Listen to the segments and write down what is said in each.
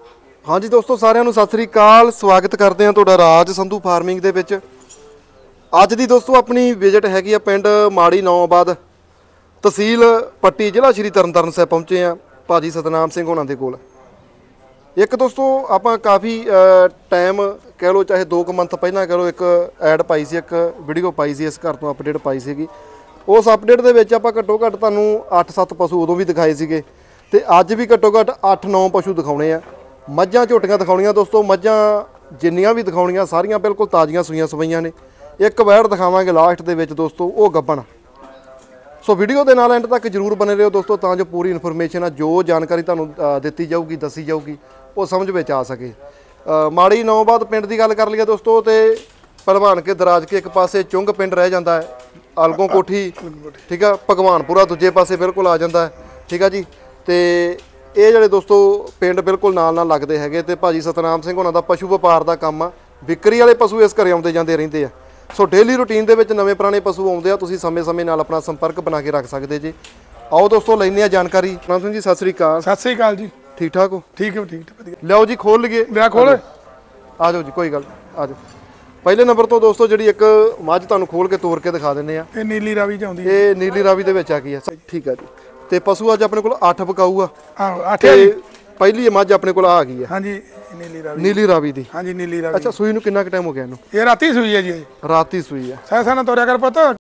हाँ जी दोस्तों सारिਆਂ ਨੂੰ सत श्री अकाल स्वागत करते हैं तुहाडा राज संधू फार्मिंग ਦੇ ਵਿੱਚ। ਅੱਜ ਦੀ ਦੋਸਤੋ ਆਪਣੀ ਵਿਜ਼ਿਟ ਹੈਗੀ ਆ ਪਿੰਡ ਮਾੜੀ ਨੌਬਾਦ ਤਹਿਸੀਲ ਪੱਟੀ ਜ਼ਿਲ੍ਹਾ ਸ਼੍ਰੀ ਤਰਨਤਾਰਨ ਸਾਹਿਬ ਪਹੁੰਚੇ ਆ ਭਾਜੀ ਸਤਨਾਮ ਸਿੰਘ ਹੋਣਾ ਦੇ ਕੋਲ। ਇੱਕ ਦੋਸਤੋ ਆਪਾਂ ਕਾਫੀ ਟਾਈਮ ਕਹਿ ਲਓ ਚਾਹੇ 2 ਮੰਥ ਪਹਿਲਾਂ ਕਹਿ ਲਓ ਇੱਕ ਐਡ ਪਾਈ ਸੀ, ਇੱਕ ਵੀਡੀਓ ਪਾਈ ਸੀ, ਇਸ ਘਰ ਤੋਂ ਅਪਡੇਟ ਪਾਈ ਸੀਗੀ। ਉਸ ਅਪਡੇਟ ਦੇ ਵਿੱਚ ਆਪਾਂ ਘੱਟੋ ਘੱਟ ਤੁਹਾਨੂੰ 8-7 ਪਸ਼ੂ ਉਦੋਂ ਵੀ ਦਿਖਾਏ ਸੀਗੇ ਤੇ ਅੱਜ ਵੀ ਘੱਟੋ ਘੱਟ 8-9 ਪਸ਼ੂ ਦਿਖਾਉਣੇ ਆ। ਮੱਝਾਂ ਝੋਟੀਆਂ ਦਿਖਾਉਣੀਆਂ ਦੋਸਤੋ, ਮੱਝਾਂ ਜਿੰਨੀਆਂ ਵੀ ਦਿਖਾਉਣੀਆਂ ਸਾਰੀਆਂ ਬਿਲਕੁਲ ਤਾਜ਼ੀਆਂ ਸੂਈਆਂ ਸਵਈਆਂ ਨੇ। ਇੱਕ ਵੈੜ ਦਿਖਾਵਾਂਗੇ ਲਾਸਟ ਦੇ ਵਿੱਚ ਦੋਸਤੋ, ਉਹ ਗੱਬਣ। ਸੋ ਵੀਡੀਓ ਦੇ ਨਾਲ ਐਂਡ ਤੱਕ ਜਰੂਰ ਬਣੇ ਰਹੋ ਦੋਸਤੋ, ਤਾਂ ਜੋ ਪੂਰੀ ਇਨਫੋਰਮੇਸ਼ਨ ਆ ਜੋ ਜਾਣਕਾਰੀ ਤੁਹਾਨੂੰ ਦਿੱਤੀ ਜਾਊਗੀ ਦੱਸੀ ਜਾਊਗੀ ਉਹ ਸਮਝ ਵਿੱਚ ਆ ਸਕੇ। ਮਾੜੀ ਨੌਬਾਦ ਪਿੰਡ ਦੀ ਗੱਲ ਕਰ ਲਈਏ ਦੋਸਤੋ ਤੇ ਭਲਵਾਨ ਕੇ ਦਰਾਜ ਕੇ ਇੱਕ ਪਾਸੇ ਚੁੰਗ ਪਿੰਡ ਰਹਿ ਜਾਂਦਾ ਹੈ, ਅਲਗੋਂ ਕੋਠੀ ਠੀਕ ਆ, ਭਗਵਾਨਪੁਰਾ ਦੂਜੇ ਪਾਸੇ ਬਿਲਕੁਲ ਆ ਜਾਂਦਾ ਹੈ ਠੀਕ ਆ ਜੀ। ਤੇ ਇਹ ਜਿਹੜੇ ਦੋਸਤੋ ਪਿੰਡ ਬਿਲਕੁਲ ਨਾਲ ਲੱਗਦੇ ਹੈਗੇ ਤੇ ਭਾਜੀ ਸਤਨਾਮ ਸਿੰਘ ਉਹਨਾਂ ਦਾ ਪਸ਼ੂ ਵਪਾਰ ਦਾ ਕੰਮ ਆ। ਵਿਕਰੀ ਵਾਲੇ ਪਸ਼ੂ ਇਸ ਘਰੇ ਆਉਂਦੇ ਜਾਂਦੇ ਰਹਿੰਦੇ ਆ। ਸੋ ਡੇਲੀ ਰੂਟੀਨ ਦੇ ਵਿੱਚ ਨਵੇਂ ਪੁਰਾਣੇ ਪਸ਼ੂ ਆਉਂਦੇ ਆ, ਤੁਸੀਂ ਸਮੇਂ-ਸਮੇਂ ਨਾਲ ਆਪਣਾ ਸੰਪਰਕ ਬਣਾ ਕੇ ਰੱਖ ਸਕਦੇ ਜੀ। ਆਓ ਦੋਸਤੋ ਲੈਂਦੇ ਆ ਜਾਣਕਾਰੀ। ਸਤਨਾਮ ਸਿੰਘ ਜੀ ਸਤਿ ਸ੍ਰੀ ਅਕਾਲ। ਸਤਿ ਸ੍ਰੀ ਅਕਾਲ ਜੀ। ਠੀਕ ਠਾਕ ਹੋ? ਠੀਕ ਹੈ, ਠੀਕ ਵਧੀਆ। ਲਿਆਓ ਜੀ ਖੋਲ ਲਈਏ। ਲਿਆ ਖੋਲ। ਆ ਜਾਓ ਜੀ, ਕੋਈ ਗੱਲ ਆ ਜਾਓ। ਪਹਿਲੇ ਨੰਬਰ ਤੋਂ ਦੋਸਤੋ ਜਿਹੜੀ ਇੱਕ ਮੱਝ ਤੁਹਾਨੂੰ ਖੋਲ ਕੇ ਤੋੜ ਕੇ ਦਿਖਾ ਦਿੰਦੇ ਆ। ਇਹ ਨੀਲੀ ਰਾਵੀ ਚ ਆਉਂਦੀ ਹੈ। ਇਹ ਨੀਲੀ ਰਾਵੀ ਦੇ ਵਿੱਚ ਆ ਗਈ ਆ। ਠੀਕ ਆ ਜੀ। ਤੇ ਪਸ਼ੂ ਅੱਜ ਆਪਣੇ ਕੋਲ 8 ਬਕਾਊ ਆ। ਹਾਂ 8 ਹੈ ਜੀ। ਪਹਿਲੀ ਮੱਝ ਆਪਣੇ ਕੋਲ ਆ ਗਈ ਆ। ਹਾਂਜੀ ਨੀਲੀ ਰਾਵੀ। ਨੀਲੀ ਰਾਵੀ ਦੀ। ਹਾਂਜੀ ਨੀਲੀ ਰਾਵੀ। ਅੱਛਾ ਸੂਈ ਨੂੰ ਕਿੰਨਾ ਕੁ ਟਾਈਮ ਹੋ ਗਿਆ ਇਹਨੂੰ? ਇਹ ਰਾਤੀ ਸੂਈ ਹੈ ਜੀ। ਰਾਤੀ ਸੂਈ ਆ। ਸੈਸਾ ਨਾ ਤੋਰਿਆ ਕਰ ਪੁੱਤ।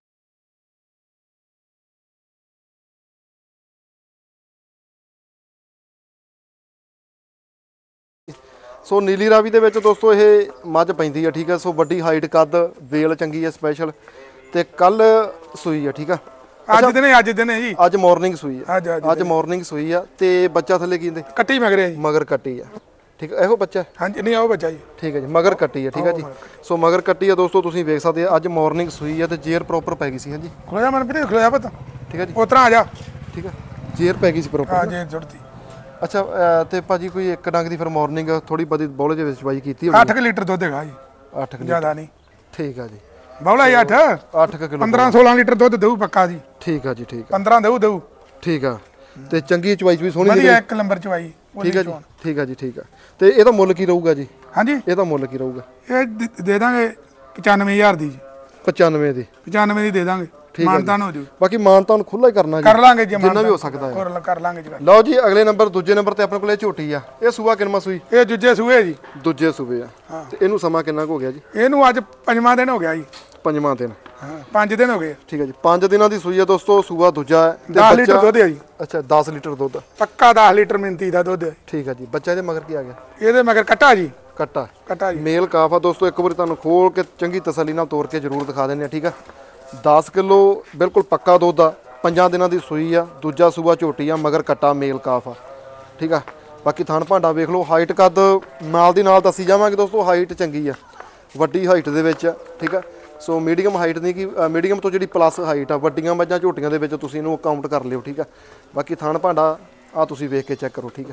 ਸੋ ਨੀਲੀ ਰਾਵੀ ਦੇ ਵਿੱਚ ਦੋਸਤੋ ਇਹ ਮੱਝ ਪੈਂਦੀ ਆ ਠੀਕ ਆ। ਸੋ ਵੱਡੀ ਹਾਈਟ ਕੱਦ ਵੇਲ ਚੰਗੀ ਆ ਸਪੈਸ਼ਲ ਤੇ ਕੱਲ ਸੂਈ ਆ ਠੀਕ ਆ। ਅੱਜ ਦਿਨੇ ਜੀ। ਅੱਜ ਮਾਰਨਿੰਗ ਸੂਈ ਆ। ਅੱਜ ਮਾਰਨਿੰਗ ਸੂਈ ਆ ਤੇ ਬੱਚਾ ਥੱਲੇ ਕੀ ਹੁੰਦੇ? ਕੱਟੀ ਮਗਰੇ ਜੀ। ਮਗਰ ਕੱਟੀ ਆ ਠੀਕ ਆ। ਇਹੋ ਬੱਚਾ? ਹਾਂਜੀ ਨਹੀਂ ਆਓ ਬੱਚਾ ਜੀ। ਠੀਕ ਹੈ ਜੀ, ਮਗਰ ਕੱਟੀ ਆ ਠੀਕ ਆ ਜੀ। ਸੋ ਮਗਰ ਕੱਟੀ ਆ ਦੋਸਤੋ, ਤੁਸੀਂ ਵੇਖ ਸਕਦੇ ਆ। ਅੱਜ ਮਾਰਨਿੰਗ ਸੂਈ ਆ ਤੇ ਜੇਰ ਪ੍ਰੋਪਰ ਪੈ ਗਈ ਸੀ। ਹਾਂਜੀ ਖਲੋਇਆ ਮਨਪ੍ਰੀਤ, ਖਲੋਇਆ ਪੁੱਤ। ਠੀਕ ਆ ਜੀ, ਉਤਰਾ ਆ ਜਾ। ਠੀਕ ਆ, ਜੇਰ ਪੈ ਗਈ ਸੀ ਪ੍ਰੋਪਰ। ਹਾਂ ਜੇਰ ਜੁੜਦੀ। ਅੱਛਾ ਤੇ ਭਾਜੀ ਕੋਈ ਇੱਕ ਡੰਗ ਦੀ ਫਿਰ ਮਾਰਨਿੰਗ ਥੋੜੀ ਬੜੀ ਬੋਲੇ ਦੇ ਵਿੱਚ ਚਵਾਈ ਕੀਤੀ? 8 ਲੀਟਰ ਦੁੱਧ ਹੈਗਾ ਜੀ। 8 ਲੀਟਰ ਜ਼ਿਆਦਾ ਨਹੀਂ। ਠੀਕ ਆ ਜੀ। ਬੌਲਾ 8 ਕਿਲੋ 15-16 ਲੀਟਰ ਦੁੱਧ ਦੇਊ ਪੱਕਾ ਜੀ। ਠੀਕ ਆ ਜੀ। ਠੀਕ ਆ 15 ਦੇਊ। ਠੀਕ ਆ ਤੇ ਚੰਗੀ ਚਵਾਈ ਵੀ ਸੋਹਣੀ ਵਧੀਆ ਇੱਕ ਨੰਬਰ ਚਵਾਈ। ਠੀਕ ਆ ਜੀ। ਠੀਕ ਆ ਜੀ। ਠੀਕ ਆ ਤੇ ਇਹਦਾ ਮੁੱਲ ਕੀ ਰਹੂਗਾ ਜੀ? ਹਾਂਜੀ ਇਹਦਾ ਮੁੱਲ ਕੀ ਰਹੂਗਾ? ਇਹ ਦੇ ਦਾਂਗੇ 95,000 ਦੀ ਜੀ। 95 ਦੀ? 95 ਦੀ ਦੇ ਦਾਂਗੇ। ਮਾਨਤਾਨ ਹੋ ਜੂ। ਬਾਕੀ ਮਾਨਤਾਨ ਖੁੱਲਾ ਹੀ ਕਰਨਾ ਜੀ, ਕਰ ਲਾਂਗੇ ਜੀ, ਜਿੰਨਾ ਵੀ ਹੋ ਸਕਦਾ ਹੈ ਕਰ ਲਾਂਗੇ ਜੀ। ਲਓ ਜੀ ਅਗਲੇ ਨੰਬਰ ਦੂਜੇ ਨੰਬਰ ਤੇ ਆਪਣੇ ਕੋਲ ਇਹ ਝੋਟੀ ਆ। ਇਹ ਸੂਆ ਕਿੰਨਾ ਸੂਈ? ਇਹ ਦੂਜੇ ਸੂਏ ਜੀ। ਦੂਜੇ ਸੂਏ ਆ ਤੇ ਇਹਨੂੰ ਸਮਾਂ ਕਿੰਨਾ ਕੁ ਹੋ ਗਿਆ ਜੀ? ਇਹਨੂੰ ਅੱਜ 5ਵਾਂ ਦਿਨ ਹੋ ਗਿਆ ਜੀ। 5ਵਾਂ ਦਿਨ? ਹਾਂ 5 ਦਿਨ ਹੋ ਗਏ। ਠੀਕ ਹੈ ਜੀ। 5 ਦਿਨਾਂ ਦੀ ਸੂਈ ਆ ਦੋਸਤੋ। ਸੂਆ ਦੂਜਾ ਹੈ। 10 ਲੀਟਰ ਦੁੱਧ ਹੈ ਜੀ। ਅੱਛਾ 10 ਲੀਟਰ ਦੁੱਧ ਪੱਕਾ। 10 ਲੀਟਰ ਮਿੰਤੀ ਦਾ ਦੁੱਧ ਹੈ। ਠੀਕ ਹੈ ਜੀ। ਬੱਚਾ ਇਹਦੇ ਮਗਰ ਕੀ ਆ ਗਿਆ? ਇਹਦੇ ਮਗਰ ਕੱਟਾ ਜੀ। ਕੱਟਾ ਜੀ। ਮੇਲ ਕਾਫ ਆ ਦੋਸਤੋ। ਇੱਕ ਵਾਰੀ ਤੁਹਾਨੂੰ ਖੋਲ ਕੇ ਚੰਗੀ ਤਸੱਲੀ ਨਾਲ ਤੋੜ ਕੇ ਜ਼ਰੂਰ ਦਿਖਾ ਦਿੰਦੇ ਆ ਠੀਕ ਆ। 10 ਕਿਲੋ ਬਿਲਕੁਲ ਪੱਕਾ ਦੁੱਧ ਆ। 5 ਦਿਨਾਂ ਦੀ ਸੂਈ ਆ। ਦੂਜਾ ਸੂਆ ਝੋਟੀ ਆ, ਮਗਰ ਕੱਟਾ ਮੇਲ ਕਾਫ ਆ ਠੀਕ ਆ। ਬਾਕੀ ਥਣ ਭਾਂਡਾ ਵੇਖ ਲਓ। ਹਾਈਟ ਕੱਦ ਨਾਲ ਦੀ ਨਾਲ ਦੱਸੀ ਜਾਵਾਂਗੇ ਦੋਸਤੋ। ਹਾਈਟ ਚੰਗੀ ਆ, ਵੱਡੀ ਹਾਈਟ ਦੇ ਵਿੱਚ ਠੀਕ ਆ। ਸੋ ਮੀਡੀਅਮ ਹਾਈਟ ਨਹੀਂ ਕਿ ਮੀਡੀਅਮ ਤੋਂ ਜਿਹੜੀ ਪਲੱਸ ਹਾਈਟ ਆ। ਵੱਡੀਆਂ ਮੱਝਾਂ ਝੋਟੀਆਂ ਦੇ ਵਿੱਚ ਤੁਸੀਂ ਇਹਨੂੰ ਕਾਊਂਟ ਕਰ ਲਿਓ ਠੀਕ ਆ। ਬਾਕੀ ਥਣ ਭਾਂਡਾ ਆ ਤੁਸੀਂ ਵੇਖ ਕੇ ਚੈੱਕ ਕਰੋ ਠੀਕ ਆ।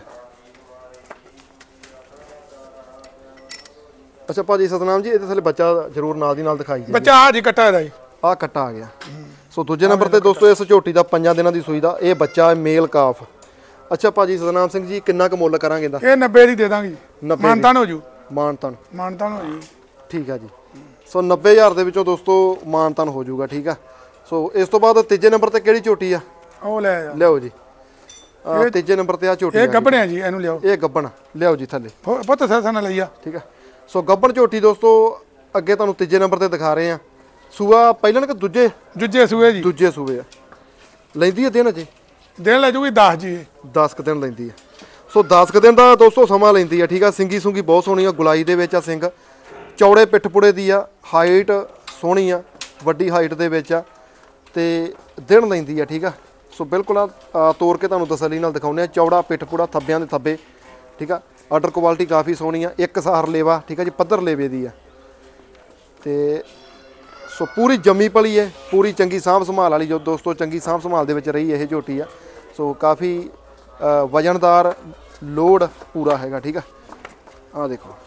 ਅੱਛਾ ਭਾਜੀ ਸਤਨਾਮ ਜੀ ਇਹਦੇ ਥੱਲੇ ਬੱਚਾ ਜ਼ਰੂਰ ਨਾਲ ਦੀ ਨਾਲ ਦਿਖਾਈ ਜੀ। ਬੱਚਾ ਆ ਜੀ ਕੱਟਾ ਇਹਦਾ ਜੀ। ਆ ਕੱਟਾ ਆ ਗਿਆ। ਸੋ ਦੂਜੇ ਨੰਬਰ ਤੇ ਦੋਸਤੋ ਇਸ ਝੋਟੀ ਦਾ 5 ਦਿਨਾਂ ਦੀ ਸੂਈ ਦਾ ਇਹ ਬੱਚਾ ਮੇਲ ਕਾਫ। ਅੱਛਾ ਭਾਜੀ ਸਤਨਾਮ ਸਿੰਘ ਜੀ ਕਿੰਨਾ ਕੁ ਮੁੱਲ ਕਰਾਂਗੇ ਇਹਦਾ? ਇਹ 90 ਦੀ ਦੇ ਦਾਂਗੇ ਜੀ। ਮਾਨਤਾਨ ਹੋ ਜੂ। ਮਾਨਤਾਨ ਹੋ ਜੂ। ਠੀਕ ਆ ਜੀ। ਸੋ 90,000 ਦੇ ਵਿੱਚੋਂ ਦੋਸਤੋ ਮਾਨਤਾਨ ਹੋ ਜਾਊਗਾ ਠੀਕ ਆ। ਸੋ ਇਸ ਤੋਂ ਬਾਅਦ ਤੀਜੇ ਨੰਬਰ ਤੇ ਕਿਹੜੀ ਝੋਟੀ ਆ? ਉਹ ਲੈ ਆ। ਲਿਆਓ ਜੀ। ਤੀਜੇ ਨੰਬਰ ਤੇ ਆ ਝੋਟੀ। ਇਹ ਗੱਬਣਿਆ ਜੀ, ਇਹਨੂੰ ਲਿਆਓ। ਇਹ ਗੱਬਣ ਲਿਆਓ ਜੀ ਥੱਲੇ। ਪੁੱਤ ਸੈਸਾ ਨਾ ਲਈਆ ਠੀਕ ਆ। ਸੋ ਗੱਬਣ ਝੋਟੀ ਦੋਸਤੋ ਅੱਗੇ ਤੁਹਾਨੂੰ ਤੀਜੇ ਨੰਬਰ ਤੇ ਦਿਖਾ ਰਹੇ ਆ। ਸੂਆ ਪਹਿਲਾਂ ਕਿ ਦੂਜੇ? ਦੂਜੇ ਸੂਏ ਜੀ। ਦੂਜੇ ਸੂਏ ਆ। ਲੈਂਦੀ ਆ ਦਿਨ ਅਜੇ? ਦਿਨ ਲੈ ਜੂਗੀ 10 ਜੀ। 10 ਕੁ ਦਿਨ ਲੈਂਦੀ ਆ। ਸੋ 10 ਕੁ ਦਿਨ ਦਾ ਦੋਸਤੋ ਸਮਾਂ ਲੈਂਦੀ ਆ ਠੀਕ ਆ। ਸਿੰਗੀ ਸੁੰਗੀ ਬਹੁਤ ਸੋਹਣੀ ਆ, ਗੁਲਾਈ ਦੇ ਵਿੱਚ ਆ ਸਿੰਘ, ਚੌੜੇ ਪਿੱਠ ਪੁੜੇ ਦੀ ਆ, ਹਾਈਟ ਸੋਹਣੀ ਆ, ਵੱਡੀ ਹਾਈਟ ਦੇ ਵਿੱਚ ਆ ਤੇ ਦਿਨ ਲੈਂਦੀ ਆ ਠੀਕ ਆ। ਸੋ ਬਿਲਕੁਲ ਆ ਤੋੜ ਕੇ ਤੁਹਾਨੂੰ ਤਸੱਲੀ ਨਾਲ ਦਿਖਾਉਂਦੇ ਆ। ਚੌੜਾ ਪਿੱਠ ਪੁੜਾ, ਥੱਬਿਆਂ ਦੇ ਥੱਬੇ ਠੀਕ ਆ। ਆਰਡਰ ਕੁਆਲਿਟੀ ਕਾਫੀ ਸੋਹਣੀ ਆ। ਇੱਕ ਸਾਰ ਲੇਵਾ ਠੀਕ ਆ ਜੀ, ਪੱਧਰ ਲੇਵੇ ਦੀ ਆ ਤੇ ਸੋ ਪੂਰੀ ਜੰਮੀ ਪਲੀ ਹੈ, ਪੂਰੀ ਚੰਗੀ ਸਾਂਭ ਸੰਭਾਲ ਵਾਲੀ ਜੋ ਦੋਸਤੋ ਚੰਗੀ ਸਾਂਭ ਸੰਭਾਲ ਦੇ ਵਿੱਚ ਰਹੀ ਇਹ ਝੋਟੀ ਆ। ਸੋ ਕਾਫੀ ਵਜਨਦਾਰ, ਲੋਡ ਪੂਰਾ ਹੈਗਾ ਠੀਕ ਆ। ਆ ਦੇਖੋ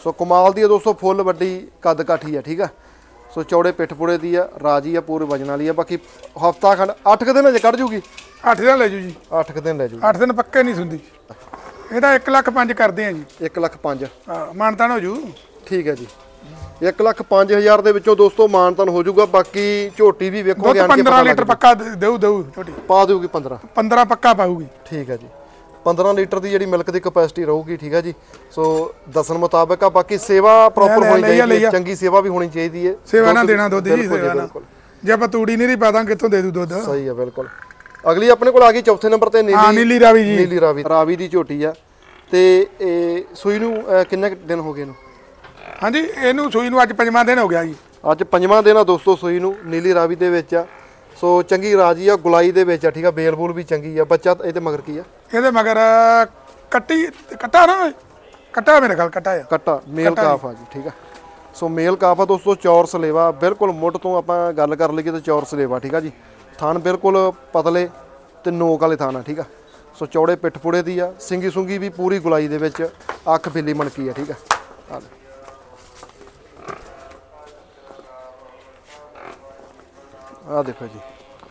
ਸੋ ਕਮਾਲ ਦੀ ਆ ਦੋਸਤੋ, ਫੁੱਲ ਵੱਡੀ ਕੱਦ ਕਾਠੀ ਆ। ਠੀਕ ਆ, ਸੋ ਚੌੜੇ ਪਿੱਠ ਪੁੜੇ ਦੀ ਆ, ਰਾਜੀ ਆ, ਪੂਰੇ ਵਜਨ ਵਾਲੀ ਆ। ਬਾਕੀ ਹਫਤਾ ਖੰਡ 8 ਦਿਨ ਅਜੇ ਕੱਢ ਜੂਗੀ। 8 ਦਿਨ ਲੈ ਜੂ ਜੀ, 8 ਦਿਨ ਲੈ ਜੂ। 8 ਦਿਨ ਪੱਕੇ ਨਹੀਂ ਸੁੰਦੀ। ਇਹਦਾ 1,05,000 ਕਰਦੇ ਆ ਜੀ। 1,05,000 ਹਾਂ, ਮਾਨਤਾਨ ਹੋ ਜੂ। ਠੀਕ ਹੈ ਜੀ, 1,05,000 ਦੇ ਵਿੱਚੋਂ ਦੋਸਤੋ ਮਾਨਤਾਨ ਹੋ ਜਾਊਗਾ। ਬਾਕੀ ਝੋਟੀ ਵੀ ਵੇਖੋ, 15 ਲੀਟਰ ਪੱਕਾ ਦੇਊ ਝੋਟੀ, ਪਾ ਦੇਊਗੀ 15 ਪੱਕਾ ਪਾਊਗੀ। ਠੀਕ ਹੈ ਜੀ, 15 ਲੀਟਰ ਦੀ ਜਿਹੜੀ ਮਿਲਕ ਦੀ ਕਪੈਸਿਟੀ ਰਹੂਗੀ। ਠੀਕ ਹੈ ਜੀ, ਸੋ ਦੱਸਣ ਮੁਤਾਬਕ ਆ। ਬਾਕੀ ਸੇਵਾ ਪ੍ਰੋਪਰ ਹੋਣੀ ਚਾਹੀਦੀ ਹੈ, ਚੰਗੀ ਸੇਵਾ ਵੀ ਹੋਣੀ ਚਾਹੀਦੀ ਹੈ। ਸੇਵਾ ਨਾ ਦੇਣਾ ਦੁੱਧ ਜੀ, ਸੇਵਾ ਨਾ। ਜੇ ਆਪਾਂ ਤੂੜੀ ਨਹੀਂ ਪਾ ਦਾਂ ਕਿੱਥੋਂ ਦੇ ਦੂ ਦੁੱਧ। ਸਹੀ ਹੈ, ਬਿਲਕੁਲ। ਅਗਲੀ ਆਪਣੇ ਕੋਲ ਆ ਗਈ ਚੌਥੇ ਨੰਬਰ ਤੇ ਨੀਲੀ ਰਾਵੀ ਜੀ। ਨੀਲੀ ਰਾਵੀ ਦੀ ਝੋਟੀ ਆ। ਤੇ ਇਹ ਸੂਈ ਨੂੰ ਕਿੰਨੇ ਦਿਨ ਹੋ ਗਏ ਇਹਨੂੰ? ਹਾਂਜੀ, ਇਹਨੂੰ ਸੂਈ ਨੂੰ ਅੱਜ 5ਵਾਂ ਦਿਨ ਹੋ ਗਿਆ ਜੀ। ਅੱਜ 5ਵਾਂ ਦਿਨ ਆ ਦੋਸਤੋ ਸੂਈ ਨੂੰ, ਨੀਲੀ ਰਾਵੀ ਦੇ ਵਿੱਚ ਆ। ਸੋ ਚੰਗੀ ਰਾਜੀ ਆ, ਗੁਲਾਈ ਦੇ ਵਿੱਚ ਆ। ਠੀਕ ਆ, ਬੇਲ ਬੂਲ ਵੀ ਚੰਗੀ ਆ। ਬੱਚਾ ਇਹਦੇ ਮਗਰ ਕੀ ਆ? ਇਹਦੇ ਮਗਰ ਕੱਟਾ ਨਾ, ਕੱਟਾ ਮੇਰੇ ਖਿਆਲ ਕੱਟਾ ਆ। ਕੱਟਾ ਮੇਲ ਕਾਫ ਆ ਜੀ। ਠੀਕ ਆ, ਸੋ ਮੇਲ ਕਾਫ ਆ ਦੋਸਤੋ, ਚੌਰ ਸਲੇਵਾ ਬਿਲਕੁਲ। ਮੁੱਢ ਤੋਂ ਆਪਾਂ ਗੱਲ ਕਰ ਲਈਏ ਤਾਂ ਚੌਰ ਸਲੇਵਾ। ਠੀਕ ਆ ਜੀ, ਥਣ ਬਿਲਕੁਲ ਪਤਲੇ ਤੇ ਨੋਕ ਵਾਲੇ ਥਣ ਆ। ਠੀਕ ਆ, ਸੋ ਚੌੜੇ ਪਿੱਠ ਪੁੜੇ ਦੀ ਆ। ਸਿੰਗੀ ਸੁੰਗੀ ਵੀ ਪੂਰੀ ਗੁਲਾਈ ਦੇ ਵਿੱਚ, ਅੱਖ ਬਿੱਲੀ ਮਣਕੀ ਆ। ਠੀਕ ਆ, ਆ ਦੇਖੋ ਜੀ।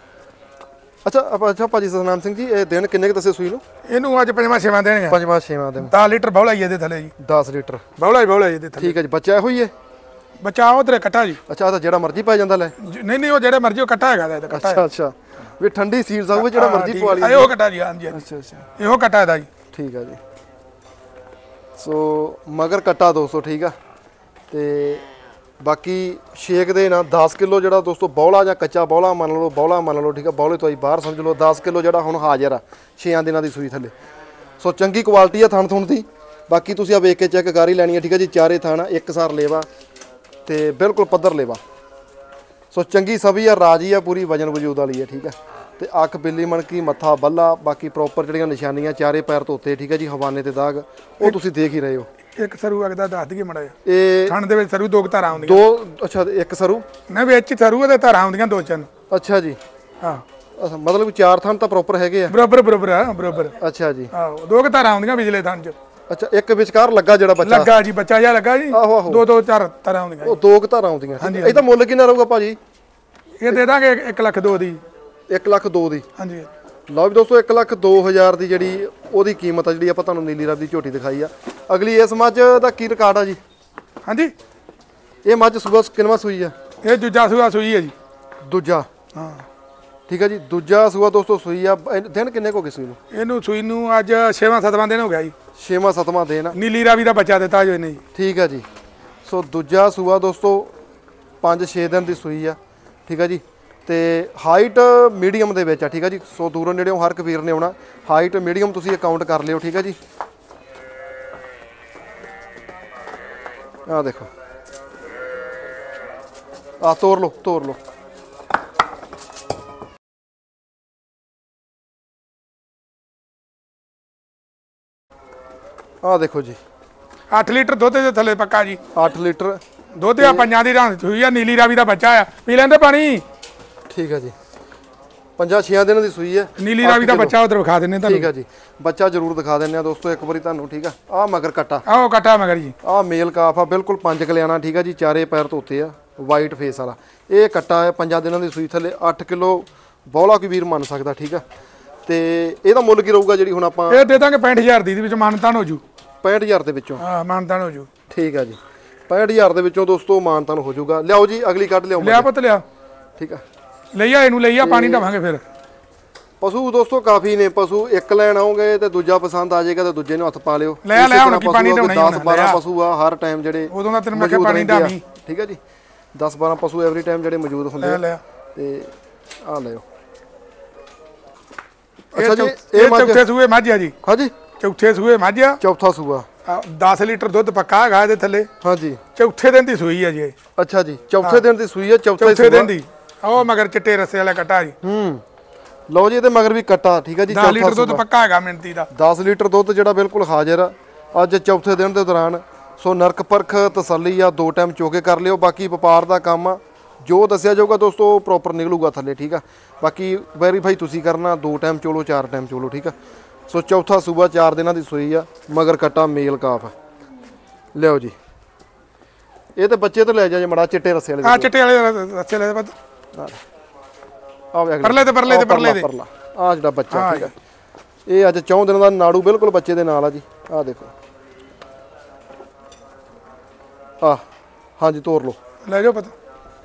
ਅੱਛਾ ਭਾਜੀ ਸਤਨਾਮ ਸਿੰਘ ਜੀ, ਇਹ ਦਿਨ ਕਿੰਨੇ ਕੁ ਦੱਸੇ ਸੂਈ ਨੂੰ? ਇਹਨੂੰ ਅੱਜ 5ਵਾਂ ਦਿਨ ਹੈ। 5ਵਾਂ ਦਿਨ। 10 ਲੀਟਰ ਬੌਲਾ ਹੀ ਇਹਦੇ ਥੱਲੇ ਜੀ। 10 ਲੀਟਰ ਬੌਲਾ ਹੀ ਇਹਦੇ ਥੱਲੇ। ਠੀਕ ਹੈ ਜੀ, ਬੱਚਾ ਇਹੋ ਹੀ ਹੈ? ਬੱਚਾ ਉਧਰ ਕੱਟਾ ਜੀ। ਅੱਛਾ, ਤਾਂ ਜਿਹੜਾ ਮਰਜ਼ੀ ਪਾ ਜਾਂਦਾ ਲੈ? ਨਹੀਂ, ਉਹ ਜਿਹੜੇ ਮਰਜ਼ੀ, ਉਹ ਕੱਟਾ ਹੈਗਾ ਇਹਦਾ। ਕੱਟਾ ਅੱਛਾ, ਵੀ ਠੰਡੀ ਸੀਲ ਸਾਊ ਜਿਹੜਾ ਮਰਜ਼ੀ ਪਵਾ ਲਈ। ਇਹੋ ਕੱਟਾ ਜੀ। ਹਾਂਜੀ, ਅੱਛਾ, ਇਹੋ ਕੱਟਾ ਇਹਦਾ ਜੀ। ਠੀਕ ਆ ਜੀ, ਸੋ ਮਗਰ ਕੱਟਾ 200। ਠੀਕ ਆ, ਤੇ ਬਾਕੀ ਸ਼ੇਕ ਦੇ ਨਾ 10 ਕਿਲੋ ਜਿਹੜਾ ਦੋਸਤੋ ਬੌਲਾ ਜਾਂ ਕੱਚਾ ਬੌਲਾ ਮੰਨ ਲਓ, ਬੌਲਾ ਮੰਨ ਲਓ। ਠੀਕ ਆ, ਬੌਲੇ ਤੋਂ ਹੀ ਬਾਹਰ ਸਮਝ ਲਓ। 10 ਕਿਲੋ ਜਿਹੜਾ ਹੁਣ ਹਾਜ਼ਰ ਆ 6 ਦਿਨਾਂ ਦੀ ਸੂਈ ਥੱਲੇ। ਸੋ ਚੰਗੀ ਕੁਆਲਿਟੀ ਆ ਥਣ ਥੁਣ ਦੀ। ਬਾਕੀ ਤੁਸੀਂ ਆ ਵੇਖ ਕੇ ਚੈੱਕ ਕਰ ਹੀ ਲੈਣੀ ਆ। ਠੀਕ ਆ ਜੀ, ਚਾਰੇ ਥਣ ਇੱਕਸਾਰ ਲੇਵਾ ਤੇ ਬਿਲਕੁਲ ਪੱਧਰ ਲੇਵਾ। ਸੋ ਚੰਗੀ ਸਭੀ ਆ, ਰਾਜੀ ਆ, ਪੂਰੀ ਵਜਨ ਵਜੂਦ ਵਾਲੀ ਆ। ਠੀਕ ਆ, ਤੇ ਅੱਖ ਬਿੱਲੀ ਮਣਕੀ, ਮੱਥਾ ਬੱਲਾ। ਬਾਕੀ ਪ੍ਰੋਪਰ ਜਿਹੜੀਆਂ ਨਿਸ਼ਾਨੀਆਂ, ਚਾਰੇ ਪੈਰ ਧੋਤੇ। ਠੀਕ ਆ ਜੀ, ਹਵਾਨੇ ਤੇ ਦਾਗ ਉਹ ਤੁਸੀਂ ਦੇਖ ਹੀ ਰਹੇ ਹੋ। ਇੱਕ ਸਰੂ ਅਗਦਾ ਦੱਸ ਦਈਏ ਮੜਾ ਇਹ ਥਣ ਦੇ ਵਿੱਚ ਸਰੂ 2 ਧਾਰਾਂ ਆਉਂਦੀਆਂ। 2 ਅੱਛਾ, ਇੱਕ ਸਰੂ ਨਾ ਵਿੱਚ ਸਰੂ ਦੇ ਧਾਰਾਂ ਆਉਂਦੀਆਂ 2-3। ਅੱਛਾ ਜੀ, ਹਾਂ, ਮਤਲਬ 4 ਥਣ ਤਾਂ ਪ੍ਰੋਪਰ ਹੈਗੇ ਆ? ਬਰਾਬਰ। ਅੱਛਾ ਜੀ, ਆਹੋ, 2 ਧਾਰਾਂ ਆਉਂਦੀਆਂ ਵਿਚਲੇ ਥਣ 'ਚ। ਅੱਛਾ, ਇੱਕ ਵਿਚਕਾਰ ਲੱਗਾ ਜਿਹੜਾ ਬੱਚਾ ਲੱਗਾ ਜੀ, ਬੱਚਾ ਜਿਹਾ ਲੱਗਾ ਜੀ। ਆਹੋ, 2-4 ਧਾਰਾਂ ਆਉਂਦੀਆਂ। ਉਹ 2 ਧਾਰਾਂ ਆਉਂਦੀਆਂ। ਇਹ ਤਾਂ ਮੁੱਲ ਕਿੰਨਾ ਰਹੂਗਾ ਭਾਜੀ? ਇਹ ਦੇ ਦਾਂਗੇ 1,02,000 ਦੀ। 1,02,000 ਦੀ। ਹਾਂਜੀ, ਲਓ ਵੀ ਦੋਸਤੋ, 1,02,000 ਦੀ ਜਿਹੜੀ ਉਹਦੀ ਕੀਮਤ ਆ, ਜਿਹੜੀ ਆਪਾਂ ਤੁਹਾਨੂੰ ਨੀਲੀ ਰਾਵੀ ਦੀ ਝੋਟੀ ਦਿਖਾਈ ਆ। ਅਗਲੀ ਇਸ ਮੱਝ ਦਾ ਕੀ ਰਿਕਾਰਡ ਆ ਜੀ? ਹਾਂਜੀ, ਇਹ ਮੱਝ ਸੂਆ ਕਿੰਨਵਾਂ ਸੂਈ ਆ? ਇਹ ਦੂਜਾ ਸੂਆ ਸੂਈ ਹੈ ਜੀ। ਦੂਜਾ। ਹਾਂ, ਠੀਕ ਹੈ ਜੀ, ਦੂਜਾ ਸੂਆ ਦੋਸਤੋ ਸੂਈ ਆ। ਦਿਨ ਕਿੰਨੇ ਕੁ ਹੋ ਗਏ ਸੂਈ ਨੂੰ? ਇਹਨੂੰ ਸੂਈ ਨੂੰ ਅੱਜ 6ਵਾਂ-7ਵਾਂ ਦਿਨ ਹੋ ਗਿਆ ਜੀ। 6ਵਾਂ-7ਵਾਂ ਦਿਨ। ਨੀਲੀ ਰਾਵੀ ਦਾ ਬੱਚਾ ਦਿੱਤਾ ਜੋ ਇਹਨੇ ਜੀ। ਠੀਕ ਹੈ ਜੀ, ਸੋ ਦੂਜਾ ਸੂਆ ਦੋਸਤੋ 5-6 ਦਿਨ ਦੀ ਸੂਈ ਆ। ਠੀਕ ਹੈ ਜੀ, ਤੇ ਹਾਈਟ ਮੀਡੀਅਮ ਦੇ ਵਿੱਚ ਆ। ਠੀਕ ਹੈ ਜੀ, ਸੋ ਦੂਰੋਂ ਨੇੜਿਓਂ ਹਰ ਇੱਕ ਵੀਰ ਨੇ ਆਉਣਾ। ਹਾਈਟ ਮੀਡੀਅਮ ਤੁਸੀਂ ਅਕਾਊਂਟ ਕਰ ਲਿਓ। ਠੀਕ ਹੈ ਜੀ, ਆ ਦੇਖੋ, ਆ ਤੋੜ ਲਓ। ਆ ਦੇਖੋ ਜੀ, 8 ਲੀਟਰ ਦੁੱਧ ਦੇ ਥੱਲੇ ਪੱਕਾ ਜੀ। 8 ਲੀਟਰ ਦੁੱਧ ਆ, 5 ਦੀ ਰਾਂਦ ਸੂਈ ਆ। ਨੀਲੀ ਰਾਵੀ ਦਾ ਬੱਚਾ ਆ, ਪੀ ਲੈਂਦੇ ਪਾਣੀ। ਠੀਕ ਹੈ ਜੀ, 5-6 ਦਿਨਾਂ ਦੀ ਸੂਈ ਹੈ। ਨੀਲੀ ਰਾਵੀ ਦਾ ਬੱਚਾ ਉਧਰ ਵਿਖਾ ਦਿੰਨੇ ਤੁਹਾਨੂੰ। ਠੀਕ ਹੈ ਜੀ, ਬੱਚਾ ਜ਼ਰੂਰ ਦਿਖਾ ਦਿੰਨੇ ਆ ਦੋਸਤੋ ਇੱਕ ਵਾਰੀ ਤੁਹਾਨੂੰ। ਠੀਕ ਆ, ਮਗਰ ਕੱਟਾ। ਆਹ ਕੱਟਾ ਮਗਰ ਜੀ। ਆ ਮੇਲ ਕਾਫ ਆ, ਬਿਲਕੁਲ 5 ਕਲਿਆਣਾ। ਠੀਕ ਆ ਜੀ, ਚਾਰੇ ਪੈਰ ਧੋਤੇ ਆ, ਵਾਈਟ ਫੇਸ ਵਾਲਾ। ਇਹ ਕੱਟਾ ਹੈ 5 ਦਿਨਾਂ ਦੀ ਸੂਈ ਥੱਲੇ। 8 ਕਿਲੋ ਬੌਲਾ ਕੋਈ ਵੀਰ ਮੰਨ ਸਕਦਾ। ਠੀਕ ਆ, ਤੇ ਇਹਦਾ ਮੁੱਲ ਕੀ ਰਹੂਗਾ ਜਿਹੜੀ ਹੁਣ ਆਪਾਂ? ਇਹ ਦੇ ਦਾਂਗੇ 65,000 ਦੀ ਵਿੱਚ ਮਾਨਤਾਨ ਹੋ ਜੂ। 65,000 ਦੇ ਵਿੱਚੋਂ? ਹਾਂ, ਮਾਨਤਾਨ ਹੋ ਜੂ। ਠੀਕ ਆ ਜੀ, 65,000 ਦੇ ਵਿੱਚੋਂ ਦੋਸਤੋ ਮਾਨਤਾਨ ਹੋ ਜਾਊਗਾ। ਲਿਆਓ ਜੀ, ਅਗਲੀ ਕੱਢ ਲਿਆਓ। ਲਿਆ ਪੁੱਤ ਲਿਆ। ਠੀਕ ਆ, ਲਈਆ ਇਹਨੂੰ, ਲਈਆ ਪਾਣੀ ਢਾਵਾਂਗੇ ਫਿਰ। ਪਸ਼ੂ ਦੋਸਤੋ ਕਾਫੀ ਨੇ। ਪਸ਼ੂ ਇੱਕ ਲੈਣ ਆਓਗੇ ਤੇ ਦੂਜਾ ਪਸੰਦ ਆ ਜਾਏਗਾ ਤੇ ਦੂਜੇ ਨੂੰ ਹੱਥ ਪਾ ਲਿਓ। ਲੈ ਹੁਣ ਕੀ ਪਾਣੀ ਢਾਉਣਾ 10-12 ਪਸ਼ੂ ਆ ਹਰ ਟਾਈਮ ਜਿਹੜੇ। ਉਦੋਂ ਦਾ ਤੈਨੂੰ ਮੈਂ ਕਿਹਾ ਪਾਣੀ ਢਾਵੀਂ। ਠੀਕ ਹੈ ਜੀ, 10-12 ਪਸ਼ੂ ਐਵਰੀ ਟਾਈਮ ਜਿਹੜੇ ਮੌਜੂਦ ਹੁੰਦੇ ਆ। ਤੇ ਆ ਲਿਓ। ਅੱਛਾ ਜੀ, ਇਹ ਚੌਥੇ ਸੂਏ ਮੱਝ ਆ ਜੀ। ਹਾਂਜੀ, ਚੌਥੇ ਸੂਏ ਮੱਝ ਆ। ਚੌਥਾ ਸੂਆ। 10 ਲੀਟਰ ਦੁੱਧ ਪੱਕਾ ਹੈਗਾ ਇਹਦੇ ਥੱਲੇ। ਹਾਂਜੀ, ਚੌਥੇ ਦਿਨ ਦੀ ਸੂਈ ਆ ਜੀ। ਅੱਛਾ ਜੀ, ਚੌਥੇ ਦਿਨ ਦੀ ਸੂਈ ਆ। ਚੌਥੇ ਦਿਨ ਦੀ। ਉਹ ਮਗਰ ਚਿੱਟੇ ਰਸੇ ਵਾਲਾ ਕੱਟਾ ਜੀ। ਲਓ ਜੀ, ਇਹਦੇ ਮਗਰ ਵੀ ਕੱਟਾ। ਠੀਕ ਹੈ ਜੀ, 10 ਲੀਟਰ ਦੁੱਧ ਪੱਕਾ ਹੈਗਾ ਮਿੰਤੀ ਦਾ। 10 ਲੀਟਰ ਦੁੱਧ ਜਿਹੜਾ ਬਿਲਕੁਲ ਹਾਜ਼ਰ ਆ ਅੱਜ ਚੌਥੇ ਦਿਨ ਦੇ ਦੌਰਾਨ। ਸੋ ਨਰਕ ਪਰਖ ਤਸੱਲੀ ਆ, 2 ਟਾਈਮ ਚੋਕੇ ਕਰ ਲਿਓ। ਬਾਕੀ ਵਪਾਰ ਦਾ ਕੰਮ ਆ, ਜੋ ਦੱਸਿਆ ਜਾਊਗਾ ਦੋਸਤੋ ਪ੍ਰੋਪਰ ਨਿਕਲੂਗਾ ਥੱਲੇ। ਠੀਕ ਆ, ਬਾਕੀ ਵੈਰੀਫਾਈ ਤੁਸੀਂ ਕਰਨਾ। 2 ਟਾਈਮ ਚੋਲੋ, 4 ਟਾਈਮ ਚੋਲੋ। ਠੀਕ ਆ, ਸੋ ਚੌਥਾ ਸੂਬਾ 4 ਦਿਨਾਂ ਦੀ ਸੂਈ ਆ। ਮਗਰ ਕੱਟਾ ਮੇਲ ਕਾਫ। ਲਿਓ ਜੀ, ਇਹ ਤੇ ਬੱਚੇ ਤੋਂ ਲੈ ਜਾ ਜੇ ਮੜਾ ਚਿੱਟੇ ਰੱਸੇ ਵਾਲੇ ਆ ਚਿੱਟੇ ਵਾਲੇ ਰੱਸੇ ਲੈ ਬੱਦ ਆ ਵੇਖ ਪਰਲੇ ਤੇ ਪਰਲਾ ਆ ਜਿਹੜਾ ਬੱਚਾ ਠੀਕ ਆ ਇਹ ਅੱਜ 4 ਦਿਨਾਂ ਦਾ ਨਾੜੂ ਬਿਲਕੁਲ ਬੱਚੇ ਦੇ ਨਾਲ ਆ ਜੀ ਆ ਦੇਖੋ ਆ ਹਾਂਜੀ ਤੋਰ ਲਓ ਲੈ ਜਾਓ ਪਤਾ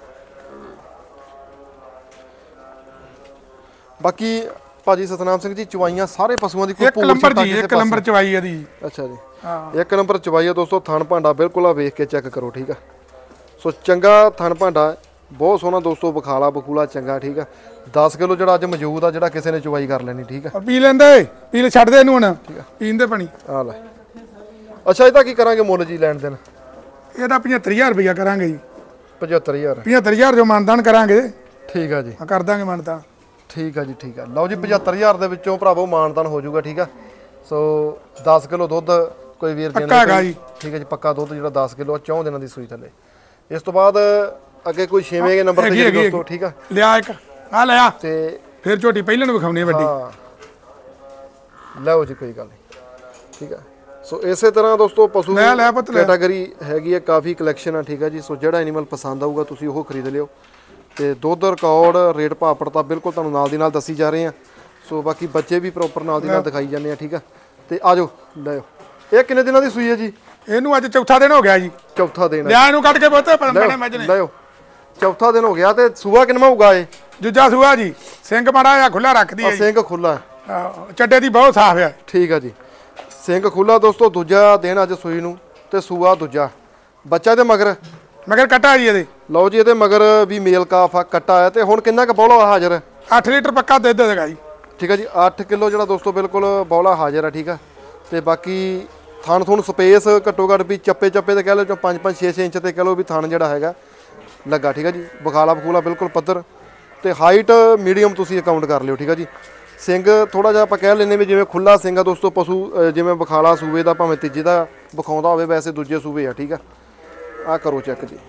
ਬਾਕੀ ਭਾਜੀ ਸਤਨਾਮ ਸਿੰਘ ਜੀ ਚਵਾਈਆਂ ਸਾਰੇ ਪਸ਼ੂਆਂ ਦੀ ਕੋਈ ਇੱਕ ਨੰਬਰ ਜੀ ਇੱਕ ਨੰਬਰ ਚਵਾਈ ਇਹਦੀ ਅੱਛਾ ਜੀ ਹਾਂ ਇੱਕ ਨੰਬਰ ਚਵਾਈ ਆ ਦੋਸਤੋ ਥਣ ਭਾਂਡਾ ਬਿਲਕੁਲ ਆ ਵੇਖ ਕੇ ਚੈੱਕ ਕਰੋ ਠੀਕ ਆ ਸੋ ਚੰਗਾ ਥਣ ਭਾਂਡਾ ਬਹੁਤ ਸੋਹਣਾ ਦੋਸਤੋ ਬਖਾਲਾ ਬਖੂਲਾ ਚੰਗਾ ਠੀਕ ਆ 10 ਕਿਲੋ ਜਿਹੜਾ ਅੱਜ ਮੌਜੂਦ ਆ ਜਿਹੜਾ ਕਿਸੇ ਨੇ ਚਵਾਈ ਕਰ ਲੈਣੀ ਠੀਕ ਆ ਪੀ ਲੈਂਦੇ ਪੀ ਲੈ ਛੱਡ ਦੇ ਇਹਨੂੰ ਹੁਣ ਪੀਣ ਦੇ ਪਾਣੀ ਆ ਲੈ ਅੱਛਾ ਇਹਦਾ ਕੀ ਕਰਾਂਗੇ ਮੁੱਲ ਜੀ ਲੈਣ ਦੇਣ ਇਹਦਾ 75000 ਰੁਪਇਆ ਕਰਾਂਗੇ ਜੀ 75000 75000 ਜੋ ਮਾਨਦਾਨ ਕਰਾਂਗੇ ਠੀਕ ਆ ਜੀ ਕਰ ਦਾਂਗੇ ਮਾਨਦਾਨ ਠੀਕ ਆ ਜੀ ਠੀਕ ਆ ਲਓ ਜੀ 75000 ਦੇ ਵਿੱਚੋਂ ਭਰਾਵੋ ਮਾਨਦਾਨ ਹੋ ਜਾਊਗਾ ਠੀਕ ਆ ਸੋ 10 ਕਿਲੋ ਦੁੱਧ ਕੋਈ ਵੀਰ ਪੱਕਾ ਹੈਗਾ ਜੀ ਠੀਕ ਹੈ ਜੀ ਪੱਕਾ ਦੁੱਧ ਜਿਹੜਾ 10 ਕਿਲੋ 4 ਦਿਨਾਂ ਦੀ ਸੂਈ ਥੱਲੇ ਇਸ ਤੋਂ ਬਾਅਦ ਅੱਗੇ ਕੋਈ 6ਵੇਂ ਨੰਬਰ ਤੇ ਦੋਸਤੋ ਠੀਕ ਆ ਲਿਆ ਇੱਕ ਆ ਲਿਆ ਤੇ ਫਿਰ ਝੋਟੀ ਪਹਿਲਾਂ ਨੂੰ ਵਿਖਾਉਣੀ ਵੱਡੀ ਹਾਂ ਲਓ ਜੀ ਕੋਈ ਗੱਲ ਨਹੀਂ ਠੀਕ ਆ ਸੋ ਇਸੇ ਤਰ੍ਹਾਂ ਦੋਸਤੋ ਪਸ਼ੂ ਕੈਟਾਗਰੀ ਹੈਗੀ ਹੈ ਕਾਫੀ ਕਲੈਕਸ਼ਨ ਆ ਠੀਕ ਆ ਜੀ ਸੋ ਜਿਹੜਾ ਐਨੀਮਲ ਪਸੰਦ ਆਊਗਾ ਤੁਸੀਂ ਉਹ ਖਰੀਦ ਲਿਓ ਤੇ ਦੁੱਧ ਰਿਕਾਰਡ ਰੇਟ ਭਾਪੜ ਤਾਂ ਬਿਲਕੁਲ ਤੁਹਾਨੂੰ ਨਾਲ ਦੀ ਨਾਲ ਦੱਸੀ ਜਾ ਰਹੇ ਆ ਸੋ ਬਾਕੀ ਬੱਚੇ ਵੀ ਪ੍ਰੋਪਰ ਨਾਲ ਦੀ ਨਾਲ ਦਿਖਾਈ ਜਾਂਦੇ ਆ ਠੀਕ ਆ ਤੇ ਆਜੋ ਲਿਓ ਇਹ ਕਿੰਨੇ ਦਿਨਾਂ ਦੀ ਸੂਈ ਹੈ ਜੀ ਇਹਨੂੰ ਅੱਜ ਚੌਥਾ ਦਿਨ ਹੋ ਗਿਆ ਜੀ ਚੌਥਾ ਦਿਨ ਲਿਆ ਇਹਨੂੰ ਕੱਢ ਕੇ ਬੋਤੇ ਬਣੇ ਮੱਝ ਨੇ ਲਿਓ ਚੌਥਾ ਦਿਨ ਹੋ ਗਿਆ ਤੇ ਸੂਆ ਕਿੰਨਾ ਹੋਊਗਾ ਇਹ ਦੂਜਾ ਸੂਆ ਜੀ ਸਿੰਘ ਮਾੜਾ ਆ ਖੁੱਲਾ ਰੱਖਦੀ ਹੈ ਸਿੰਘ ਖੁੱਲਾ ਚੱਡੇ ਦੀ ਬਹੁਤ ਸਾਫ਼ ਹੈ ਠੀਕ ਆ ਜੀ ਸਿੰਘ ਖੁੱਲਾ ਦੋਸਤੋ ਦੂਜਾ ਦਿਨ ਅੱਜ ਸੂਈ ਨੂੰ ਤੇ ਸੂਆ ਦੂਜਾ ਬੱਚਾ ਤੇ ਮਗਰ ਕੱਟਾ ਜੀ ਇਹਦੇ ਲਓ ਜੀ ਇਹਦੇ ਮਗਰ ਵੀ ਮੇਲ ਕਾਫ ਆ ਕੱਟਾ ਆ ਤੇ ਹੁਣ ਕਿੰਨਾ ਕ ਬੌਲਾ ਹਾਜ਼ਰ 8 ਲੀਟਰ ਪੱਕਾ ਦੁੱਧ ਦੇਗਾ ਜੀ ਠੀਕ ਆ ਜੀ 8 ਕਿਲੋ ਜਿਹੜਾ ਦੋਸਤੋ ਬਿਲਕੁਲ ਬੌਲਾ ਹਾਜ਼ਰ ਆ ਠੀਕ ਆ ਤੇ ਬਾਕੀ ਥਣ ਤੁਹਾਨੂੰ ਸਪੇਸ ਘੱਟੋ ਘੱਟ ਵੀ ਚੱਪੇ ਤੇ ਕਹਿ ਲਓ ਜੋ 5-5 6-6 ਇੰਚ ਤੇ ਕਹਿ ਲਓ ਵੀ ਥਣ ਜਿਹੜਾ ਹੈਗਾ ਲੱਗਾ ਠੀਕ ਆ ਜੀ ਬਖਾਲਾ ਬਖੂਲਾ ਬਿਲਕੁਲ ਪੱਧਰ ਤੇ ਹਾਈਟ ਮੀਡੀਅਮ ਤੁਸੀਂ ਅਕਾਊਂਟ ਕਰ ਲਿਓ ਠੀਕ ਆ ਜੀ ਸਿੰਘ ਥੋੜਾ ਜਿਹਾ ਆਪਾਂ ਕਹਿ ਲੈਨੇ ਵੀ ਜਿਵੇਂ ਖੁੱਲਾ ਸਿੰਘ ਆ ਦੋਸਤੋ ਪਸ਼ੂ ਜਿਵੇਂ ਬਖਾਲਾ ਸੂਬੇ ਦਾ ਭਾਵੇਂ ਤੀਜੇ ਦਾ ਵਿਖਾਉਂਦਾ ਹੋਵੇ ਵੈਸੇ ਦੂਜੇ ਸੂਬੇ ਆ ਠੀਕ ਆ ਕਰੋ ਚੈੱਕ ਜੀ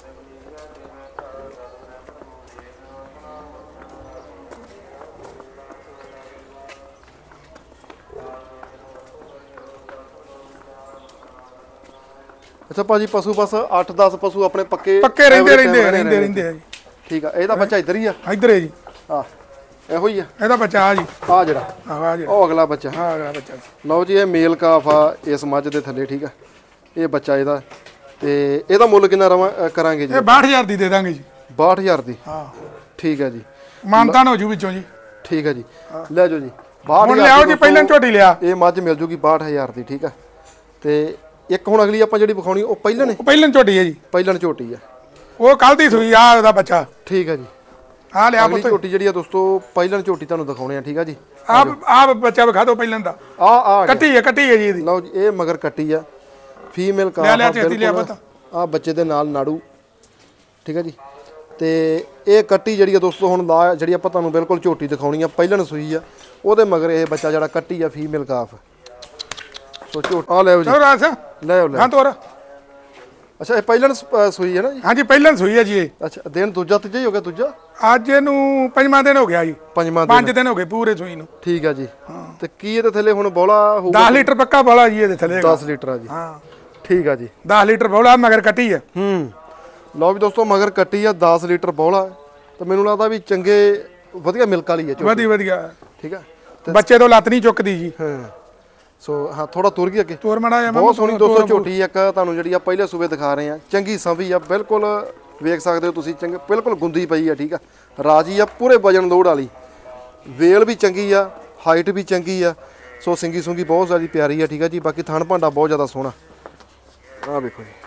ਅੱਛਾ ਭਾਜੀ ਪਸ਼ੂ ਬਸ 8-10 ਪਸ਼ੂ ਆਪਣੇ ਪੱਕੇ ਰਹਿੰਦੇ ਆ ਜੀ ਠੀਕ ਆ ਇਹਦਾ ਬੱਚਾ ਇੱਧਰ ਹੀ ਆ ਇੱਧਰ ਹੈ ਜੀ ਆ ਇਹੋ ਹੀ ਆ ਇਹਦਾ ਬੱਚਾ ਆ ਜੀ ਆ ਜਿਹੜਾ ਉਹ ਅਗਲਾ ਬੱਚਾ ਹਾਂ ਅਗਲਾ ਬੱਚਾ ਲਓ ਜੀ ਇਹ ਮੇਲ ਕਾਫ ਆ ਇਸ ਮੱਝ ਦੇ ਥੱਲੇ ਠੀਕ ਆ ਇਹ ਬੱਚਾ ਇਹਦਾ ਤੇ ਇਹਦਾ ਮੁੱਲ ਕਿੰਨਾ ਕਰਾਂਗੇ ਜੀ ਇਹ 62000 ਦੀ ਦੇ ਦਾਂਗੇ ਜੀ 62000 ਦੀ ਹਾਂ ਠੀਕ ਹੈ ਜੀ ਮਾਨਤਾਨ ਹੋ ਜੂ ਵਿੱਚੋਂ ਜੀ ਠੀਕ ਹੈ ਜੀ ਲੈ ਜਾਓ ਜੀ 62000 ਹੁਣ ਲਿਆਓ ਜੀ ਪਹਿਲਾਂ ਝੋਟੀ ਲਿਆ ਇਹ ਮੱਝ ਮਿਲ ਜੂਗੀ 62000 ਦੀ ਠੀਕ ਆ ਤੇ ਇੱਕ ਹੁਣ ਅਗਲੀ ਆਪਾਂ ਜਿਹੜੀ ਵਿਖਾਉਣੀ ਉਹ ਪਹਿਲਾਂ ਝੋਟੀ ਹੈ ਜੀ ਪਹਿਲਾਂ ਝੋਟੀ ਆ ਉਹ ਕੱਲ ਦੀ ਸੂਈ ਆ ਉਹਦਾ ਬੱਚਾ ਠੀਕ ਹੈ ਜੀ ਆ ਲਿਆ ਅਗਲੀ ਝੋਟੀ ਜਿਹੜੀ ਆ ਦੋਸਤੋ ਪਹਿਲਾਂ ਝੋਟੀ ਤੁਹਾਨੂੰ ਦਿਖਾਉਣੇ ਆ ਠੀਕ ਆ ਜੀ ਆਪ ਬੱਚਾ ਵਿਖਾ ਦਿਓ ਪਹਿਲਾਂ ਦਾ ਆ ਕੱਟੀ ਹੈ ਜੀ ਇਹਦੀ ਲਓ ਜੀ ਇਹ ਮਗਰ ਕੱਟੀ ਆ ਫੀਮੇਲ ਕਾ ਆ ਬੱਚੇ ਦੇ ਨਾਲ ਨਾੜੂ ਠੀਕ ਹੈ ਜੀ ਤੇ ਇਹ ਕੱਟੀ ਜਿਹੜੀ ਆ ਦੋਸਤੋ ਹੁਣ ਜਿਹੜੀ ਆਪਾਂ ਤੁਹਾਨੂੰ ਬਿਲਕੁਲ ਝੋਟੀ ਦਿਖਾਉਣੀ ਆ ਪਹਿਲਾਂ ਸੂਈ ਆ ਉਹਦੇ ਮਗਰ ਇਹ ਬੱਚਾ ਜਿਹੜਾ ਕੱਟੀ ਆ ਫੀਮੇਲ ਕਾਫ ਸੋ ਝੋਟ ਆ ਲਿਓ ਜੀ ਲੈ ਹਾਂ ਤੋਰ ਅੱਛਾ ਇਹ ਪਹਿਲਾਂ ਸੂਈ ਹੈ ਨਾ ਜੀ ਹਾਂਜੀ ਪਹਿਲਾਂ ਸੂਈ ਹੈ ਜੀ ਇਹ ਅੱਛਾ ਦਿਨ ਦੂਜਾ ਤੀਜਾ ਹੀ ਹੋ ਗਿਆ ਦੂਜਾ ਅੱਜ ਇਹਨੂੰ ਪੰਜਵਾਂ ਦਿਨ ਹੋ ਗਿਆ ਜੀ 5 ਦਿਨ ਹੋ ਗਏ ਪੂਰੇ ਸੂਈ ਨੂੰ ਠੀਕ ਆ ਜੀ ਤੇ ਕੀ ਇਹਦੇ ਥੱਲੇ ਹੁਣ ਬੌਲਾ ਹੋਊਗਾ 10 ਲੀਟਰ ਪੱਕਾ ਬੌਲਾ ਜੀ ਇਹਦੇ ਥੱਲੇ 10 ਲੀਟਰ ਆ ਜੀ ਹਾਂ ਠੀਕ ਆ ਜੀ 10 ਲੀਟਰ ਬੌਲਾ ਮਗਰ ਕੱਟੀ ਆ ਲਓ ਵੀ ਦੋਸਤੋ ਮਗਰ ਕੱਟੀ ਆ 10 ਲੀਟਰ ਬੌਲਾ ਤੇ ਮੈਨੂੰ ਲੱਗਦਾ ਵੀ ਚੰਗੇ ਵਧੀਆ ਮਿਲਕ ਵਾਲੀ ਹੈ ਵਧੀਆ ਠੀਕ ਆ ਬੱਚੇ ਤੋਂ ਲੱਤ ਨਹੀਂ ਚੁੱਕਦੀ ਜੀ ਹਾਂ ਸੋ ਹਾਂ ਥੋੜਾ ਤੁਰ ਗਈ ਅੱਗੇ ਤੁਰ ਮੜਾ ਬਹੁਤ ਸੋਹਣੀ ਦੋਸਤੋ ਝੋਟੀ ਇੱਕ ਤੁਹਾਨੂੰ ਜਿਹੜੀ ਆ ਪਹਿਲੇ ਸੂਬੇ ਦਿਖਾ ਰਹੇ ਆ ਚੰਗੀ ਸੰਭੀ ਆ ਬਿਲਕੁਲ ਵੇਖ ਸਕਦੇ ਹੋ ਤੁਸੀਂ ਚੰਗੇ ਬਿਲਕੁਲ ਗੁੰਦੀ ਪਈ ਆ ਠੀਕ ਆ ਰਾਜੀ ਆ ਪੂਰੇ ਵਜਨ ਲੋਡ ਵਾਲੀ ਵੇਲ ਵੀ ਚੰਗੀ ਆ ਹਾਈਟ ਵੀ ਚੰਗੀ ਆ ਸੋ ਸਿੰਗੀ ਸੁੰਗੀ ਬਹੁਤ ਜ਼ਿਆਦਾ ਪਿਆਰੀ ਆ ਠੀਕ ਆ ਜੀ ਬਾਕੀ ਥਣ ਭਾਂਡਾ ਬਹੁਤ ਜ਼ਿਆਦਾ ਸੋਹਣਾ ਆ ਵੇਖੋ ਜੀ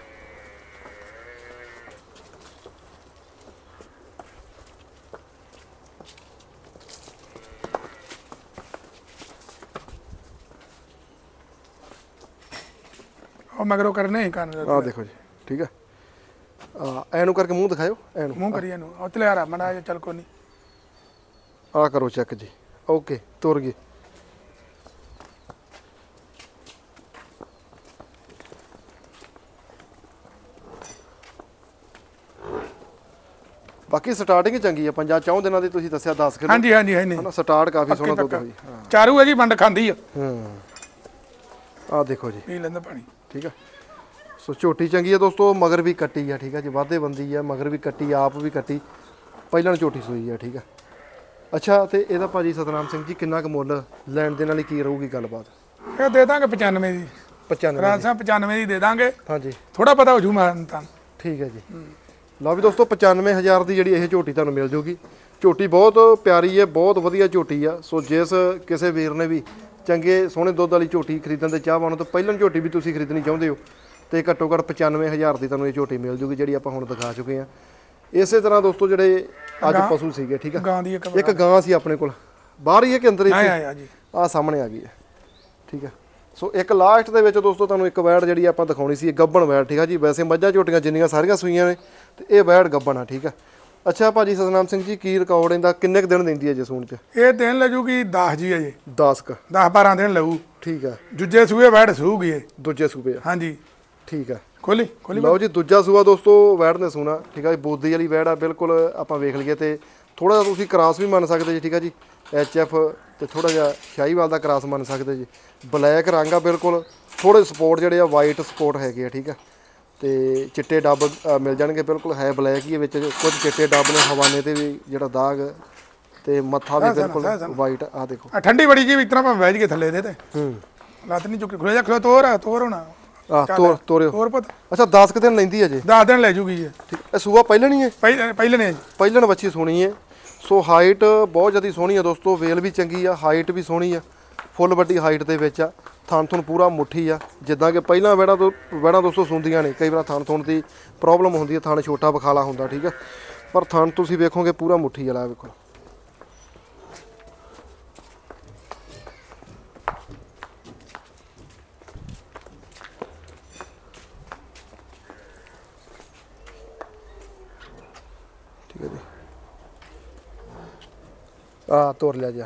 ਉਹ ਮਗਰੋਂ ਕਰਨੇ ਕੰਨ ਆ ਦੇਖੋ ਜੀ ਠੀਕ ਆ ਐਨੂੰ ਕਰਕੇ ਮੂੰਹ ਦਿਖਾਇਓ ਐਨੂੰ ਮੂੰਹ ਕਰੀਏ ਨੂੰ ਉਹ ਚਲੇ ਆ ਰਾ ਮੜਾ ਚੱਲ ਕੋ ਨਹੀਂ ਆ ਕਰੋ ਚੈੱਕ ਜੀ ਓਕੇ ਤੁਰ ਗਏ ਬਾਕੀ ਸਟਾਰਟਿੰਗ ਚੰਗੀ ਆ 5-4 ਦਿਨਾਂ ਦੀ ਤੁਸੀਂ ਦੱਸਿਆ 10 ਕਿਲੋ ਹਾਂਜੀ ਹਾਂਜੀ ਹੈ ਨਹੀਂ ਸਟਾਰਟ ਕਾਫੀ ਸੋਹਣਾ ਦੁੱਧ ਆ ਜੀ ਚਾਰੂ ਹੈ ਜੀ ਵੰਡ ਖਾਂਦੀ ਆ ਆ ਦੇਖੋ ਜੀ ਪੀ ਲੈਂਦਾ ਪਾਣੀ ਠੀਕ ਆ ਸੋ ਝੋਟੀ ਚੰਗੀ ਆ ਦੋਸਤੋ, ਮਗਰ ਵੀ ਕੱਟੀ ਆ ਠੀਕ ਆ ਜੀ, ਵਾਧੇ ਬੰਦੀ ਆ, ਮਗਰ ਵੀ ਕੱਟੀ, ਆਪ ਵੀ ਕੱਟੀ, ਪਹਿਲਾਂ ਝੋਟੀ ਸੂਈ ਆ ਠੀਕ ਆ। ਅੱਛਾ ਤੇ ਇਹਦਾ ਭਾਜੀ ਸਤਨਾਮ ਸਿੰਘ ਜੀ ਕਿੰਨਾ ਕੁ ਮੁੱਲ ਲੈਣ ਦੇ ਨਾਲ ਕੀ ਰਹੂਗੀ ਗੱਲਬਾਤ? ਇਹ ਦੇ ਦਾਂਗੇ 95 ਦੀ। 95 ਰਾਜਾ 95 ਦੀ ਦੇ ਦਾਂਗੇ। ਹਾਂਜੀ ਥੋੜਾ ਪਤਾ ਹੋ ਜੂ ਮਾਨ ਤਾਂ। ਠੀਕ ਹੈ ਜੀ। ਲਓ ਵੀ ਦੋਸਤੋ 95,000 ਦੀ ਜਿਹੜੀ ਇਹ ਝੋਟੀ ਤੁਹਾਨੂੰ ਮਿਲ ਜੂਗੀ। ਝੋਟੀ ਬਹੁਤ ਪਿਆਰੀ ਹੈ, ਬਹੁਤ ਵਧੀਆ ਝੋਟੀ ਆ। ਸੋ ਜਿਸ ਕਿਸੇ ਵੀਰ ਨੇ ਵੀ ਚੰਗੇ ਸੋਹਣੇ ਦੁੱਧ ਵਾਲੀ ਝੋਟੀ ਖਰੀਦਣ ਦੇ ਚਾਹਵਾਨ ਹੋ ਤਾਂ ਪਹਿਲਾਂ ਝੋਟੀ ਵੀ ਤੁਸੀਂ ਖਰੀਦਣੀ ਚਾਹੁੰਦੇ ਹੋ ਤੇ ਘੱਟੋ ਘੱਟ 95,000 ਦੀ ਤੁਹਾਨੂੰ ਇਹ ਝੋਟੀ ਮਿਲ ਜੂਗੀ, ਜਿਹੜੀ ਆਪਾਂ ਹੁਣ ਦਿਖਾ ਚੁੱਕੇ ਆ। ਇਸੇ ਤਰ੍ਹਾਂ ਦੋਸਤੋ ਜਿਹੜੇ ਅੱਜ ਪਸ਼ੂ ਸੀਗੇ ਠੀਕ ਆ, ਗਾਂ ਦੀ ਇੱਕ ਗਾਂ ਸੀ ਆਪਣੇ ਕੋਲ, ਬਾਹਰ ਹੀ ਹੈ ਕਿ ਅੰਦਰ ਇੱਥੇ? ਆਇਆ ਜੀ, ਆਹ ਸਾਹਮਣੇ ਆ ਗਈ ਹੈ ਠੀਕ ਆ। ਸੋ ਇੱਕ ਲਾਸਟ ਦੇ ਵਿੱਚ ਦੋਸਤੋ ਤੁਹਾਨੂੰ ਇੱਕ ਵੈੜ ਜਿਹੜੀ ਆਪਾਂ ਦਿਖਾਉਣੀ ਸੀ, ਗੱਬਣ ਵੈੜ ਠੀਕ ਆ ਜੀ। ਵੈਸੇ ਮੱਝਾਂ ਝੋਟੀਆਂ ਜਿੰਨੀਆਂ ਸਾਰੀਆਂ ਸੂਈਆਂ ਨੇ ਤੇ ਇਹ ਵੈੜ ਗੱਬਣ ਆ ਠੀਕ ਆ। ਅੱਛਾ ਭਾਜੀ ਸਤਨਾਮ ਸਿੰਘ ਜੀ ਕੀ ਰਿਕਾਰਡ ਇਹਦਾ, ਕਿੰਨੇ ਕੁ ਦਿਨ ਦਿੰਦੀ ਹੈ ਜੇ ਸੂਣ ਚ? ਇਹ ਦਿਨ ਲੱਗੂਗੀ 10 ਜੀ ਅਜੇ, 10 ਕ 10-12 ਦਿਨ ਲਊ ਠੀਕ ਆ। ਦੂਜੇ ਸੂਏ ਵੈੜ ਸੂਗੀ ਇਹ। ਦੂਜੇ ਸੂਬੇ ਆ ਹਾਂਜੀ ਠੀਕ ਆ। ਖੋਲੀ ਲਓ ਜੀ ਦੂਜਾ ਸੂਆ ਦੋਸਤੋ ਵੈੜ ਨੇ ਸੂਣਾ ਠੀਕ ਆ ਜੀ। ਬੋਦੀ ਵਾਲੀ ਵੈੜ ਆ ਬਿਲਕੁਲ, ਆਪਾਂ ਵੇਖ ਲਈਏ ਤੇ ਥੋੜਾ ਜਿਹਾ ਤੁਸੀਂ ਕਰਾਸ ਵੀ ਮੰਨ ਸਕਦੇ ਜੀ ਠੀਕ ਆ ਜੀ। HF ਤੇ ਥੋੜਾ ਜਿਹਾ ਸ਼ਾਹੀਵਾਲ ਦਾ ਕਰਾਸ ਮੰਨ ਸਕਦੇ ਜੀ। ਬਲੈਕ ਰੰਗ ਆ ਬਿਲਕੁਲ, ਥੋੜੇ ਸਪੋਰਟ ਜਿਹੜੇ ਆ ਵਾਈਟ ਸਪੋਰਟ ਹੈਗੇ ਆ ਠੀਕ ਆ। ਤੇ ਚਿੱਟੇ ਡੱਬ ਮਿਲ ਜਾਣਗੇ, ਬਿਲਕੁਲ ਹੈ ਬਲੈਕ ਹੀ ਵਿੱਚ, ਕੁਝ ਚਿੱਟੇ ਡੱਬ ਨੇ ਹਵਾਨੇ ਤੇ ਵੀ ਜਿਹੜਾ ਦਾਗ, ਤੇ ਮੱਥਾ ਵੀ ਬਿਲਕੁਲ ਵਾਈਟ ਆ ਦੇਖੋ। ਆ ਠੰਡੀ ਬੜੀ ਜੀ ਇਤਨਾ ਭਾਵੇਂ ਵੈਜ ਕੇ ਥੱਲੇ ਦੇ ਤੇ ਲੱਤ ਨਹੀਂ ਚੁੱਕੀ, ਖੁੱਲੇ ਜਾ ਖਲੋ ਤੋਰ ਹੋਣਾ ਆ ਤੋਰਿਓ ਹੋਰ ਪਤਾ। ਅੱਛਾ 10 ਕੁ ਦਿਨ ਲੈਂਦੀ ਹੈ ਜੀ, 10 ਦਿਨ ਲੈ ਜੂਗੀ ਜੀ। ਠੀਕ। ਇਹ ਸੂਆ ਪਹਿਲਾਂ ਨਹੀਂ ਹੈ? ਪਹਿਲੇ ਨੇ ਜੀ, ਪਹਿਲਣ ਬੱਚੀ ਸੋਹਣੀ ਹੈ। ਸੋ ਹਾਈਟ ਬਹੁਤ ਜ਼ਿਆਦਾ ਸੋਹਣੀ ਆ ਦੋਸਤੋ, ਵੇਲ ਵੀ ਚੰਗੀ ਆ, ਹਾਈਟ ਵੀ ਸੋਹਣੀ ਆ, ਫੁੱਲ ਵੱਡੀ ਹਾਈਟ ਦੇ ਵਿੱਚ ਆ। ਥਣ ਥੁਣ ਪੂਰਾ ਮੁੱਠੀ ਆ, ਜਿੱਦਾਂ ਕਿ ਪਹਿਲਾਂ ਵੈੜਾਂ ਦੋਸਤੋ ਸੁੰਦੀਆਂ ਨੇ, ਕਈ ਵਾਰ ਥਣ ਥੁਣ ਦੀ ਪ੍ਰੋਬਲਮ ਹੁੰਦੀ ਹੈ, ਥਣ ਛੋਟਾ ਬਖਾਲਾ ਹੁੰਦਾ ਠੀਕ ਆ। ਪਰ ਥਣ ਤੁਸੀਂ ਵੇਖੋਗੇ ਪੂਰਾ ਮੁੱਠੀ ਵਾਲਾ ਵੇਖੋ। ਠੀਕ ਹੈ ਜੀ, ਆ ਤੋਰ ਲਿਆ ਜੀ।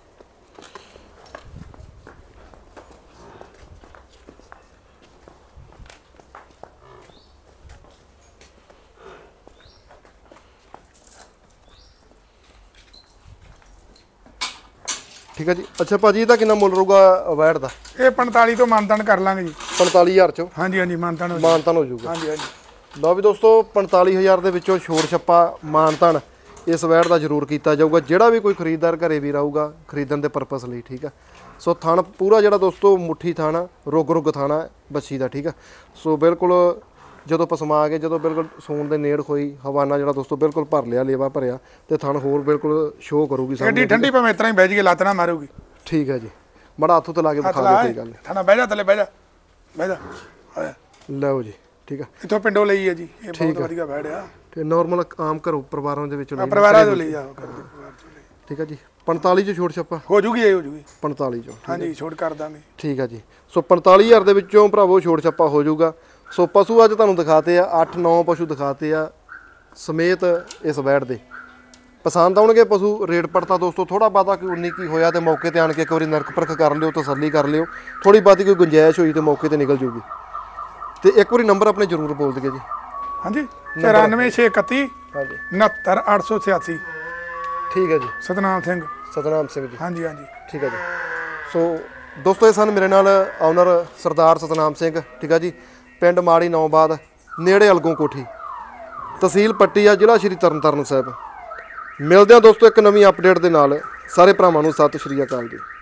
ਠੀਕ ਹੈ ਜੀ। ਅੱਛਾ ਭਾਜੀ ਇਹਦਾ ਕਿੰਨਾ ਮੁੱਲ ਰਹੂਗਾ ਵੈੜ ਦਾ? ਇਹ 45 ਤੋਂ ਮਾਨਤਾਨ ਕਰ ਲਾਂਗੇ ਜੀ। 45,000 ਚੋਂ? ਹਾਂਜੀ ਹਾਂਜੀ ਮਾਨਤਾਨ ਹੋ ਮਾਨਤਾਨ ਹੋ ਜਾਊਗਾ। ਹਾਂਜੀ ਹਾਂਜੀ। ਲਓ ਵੀ ਦੋਸਤੋ 45,000 ਦੇ ਵਿੱਚੋਂ ਛੋੜ ਛੱਪਾ ਮਾਨਤਾਨ ਇਸ ਵੈੜ ਦਾ ਜ਼ਰੂਰ ਕੀਤਾ ਜਾਊਗਾ, ਜਿਹੜਾ ਵੀ ਕੋਈ ਖਰੀਦਦਾਰ ਘਰੇ ਵੀ ਰਹੂਗਾ ਖਰੀਦਣ ਦੇ ਪਰਪਸ ਲਈ ਠੀਕ ਆ। ਸੋ ਥਣ ਪੂਰਾ ਜਿਹੜਾ ਦੋਸਤੋ ਮੁੱਠੀ ਥਾਣਾ, ਰੁੱਗ ਥਾਣਾ ਬੱਚੀ ਦਾ ਠੀਕ ਆ। ਸੋ ਬਿਲਕੁਲ ਜਦੋਂ ਪਸਮਾ ਕੇ ਜਦੋਂ ਬਿਲਕੁਲ ਸੂਣ ਦੇ ਨੇੜ ਹੋਈ, ਹਵਾਨਾ ਜਿਹੜਾ ਦੋਸਤੋ ਬਿਲਕੁਲ ਭਰ ਲਿਆ, ਲੇਵਾ ਭਰਿਆ, ਤੇ ਥਣ ਹੋਰ ਬਿਲਕੁਲ ਸ਼ੋਅ ਕਰੂਗੀ ਐਡੀ ਠੰਡੀ ਭਾਵੇਂ ਇਤਨਾ ਹੀ ਬਹਿ ਜੀ ਲੱਤ ਨਾ ਮਾਰੂਗੀ। ਠੀਕ ਹੈ ਜੀ, ਮੜਾ ਹੱਥ ਉੱਤੇ ਲਾ ਕੇ ਦਿਖਾ ਦਿਓ, ਕੋਈ ਗੱਲ ਨਹੀਂ। ਥਾਣਾ ਬਹਿ ਜਾ ਥੱਲੇ, ਬਹਿ ਜਾ ਲਓ ਜੀ ਠੀਕ ਆ। ਇੱਥੋਂ ਪਿੰਡੋਂ ਲਈ ਹੈ ਜੀ, ਇਹ ਬਹੁਤ ਵਧੀਆ ਬੈੜ ਆ। ਤੇ ਨਾਰਮਲ ਆਮ ਘਰੋਂ ਪਰਿਵਾਰਾਂ ਦੇ ਵਿੱਚੋਂ ਲਈ, ਪਰਿਵਾਰਾਂ ਤੋਂ ਲਈ ਆ ਠੀਕ ਆ ਜੀ। 45 ਚ ਛੋੜ ਛੱਪਾ ਹੋ ਜੂਗੀ, ਇਹ ਹੋ ਜੂਗੀ 45 ਚੋਂ ਹਾਂਜੀ, ਛੋੜ ਕਰ ਦਾਂਗੇ ਠੀਕ ਆ ਜੀ। ਸੋ 45,000 ਦੇ ਵਿੱਚੋਂ ਭਰਾਵੋ ਛੋੜ ਛੱਪਾ ਹੋ ਜਾਊਗਾ। ਸੋ ਪਸ਼ੂ ਅੱਜ ਤੁਹਾਨੂੰ ਦਿਖਾਤੇ ਆ, 8-9 ਪਸ਼ੂ ਦਿਖਾਤੇ ਆ ਸਮੇਤ ਇਸ ਵੈੜ ਦੇ। ਪਸੰਦ ਆਉਣਗੇ ਪਸ਼ੂ, ਰੇਟ ਪੜਤਾ ਦੋਸਤੋ ਥੋੜਾ ਬਾਤਾ ਕੋਈ 19 ਕੀ ਹੋਇਆ ਤੇ ਮੌਕੇ ਤੇ ਆਣ ਕੇ ਇੱਕ ਵਾਰੀ ਨਰਕ ਪਰਖ ਕਰ ਲਿਓ, ਤਸੱਲੀ ਕਰ ਲਿਓ। ਥੋੜੀ ਬਾਤੀ ਕੋਈ ਗੁੰਜਾਇਸ਼ ਹੋਈ ਤੇ ਮੌਕੇ ਤੇ ਨਿਕਲ ਜੂਗੀ। ਤੇ ਇੱਕ ਵਾਰੀ ਨੰਬਰ ਆਪਣੇ ਜ਼ਰੂਰ ਬੋਲ ਦਿਓ ਜੀ। ਹਾਂਜੀ 94631 ਹਾਂਜੀ 69886। ਠੀਕ ਹੈ ਜੀ। ਸਤਨਾਮ ਸਿੰਘ ਜੀ ਹਾਂਜੀ ਹਾਂਜੀ ਠੀਕ ਹੈ ਜੀ। ਸੋ ਦੋਸਤੋ ਇਹ ਸਨ ਮੇਰੇ ਨਾਲ ਓਨਰ ਸਰਦਾਰ ਸਤਨਾਮ ਸਿੰਘ ਠੀਕ ਹੈ ਜੀ, ਪਿੰਡ ਮਾੜੀ ਨੌਬਾਦ ਨੇੜੇ ਅਲਗੋਂ ਕੋਠੀ, ਤਹਿਸੀਲ ਪੱਟੀ ਆ, ਜ਼ਿਲ੍ਹਾ ਸ਼੍ਰੀ ਤਰਨਤਾਰਨ ਸਾਹਿਬ। ਮਿਲਦੇ ਹਾਂ ਦੋਸਤੋ ਇੱਕ ਨਵੀਂ ਅਪਡੇਟ ਦੇ ਨਾਲ। ਸਾਰੇ ਭਰਾਵਾਂ ਨੂੰ ਸਤਿ ਸ਼੍ਰੀ ਅਕਾਲ ਜੀ।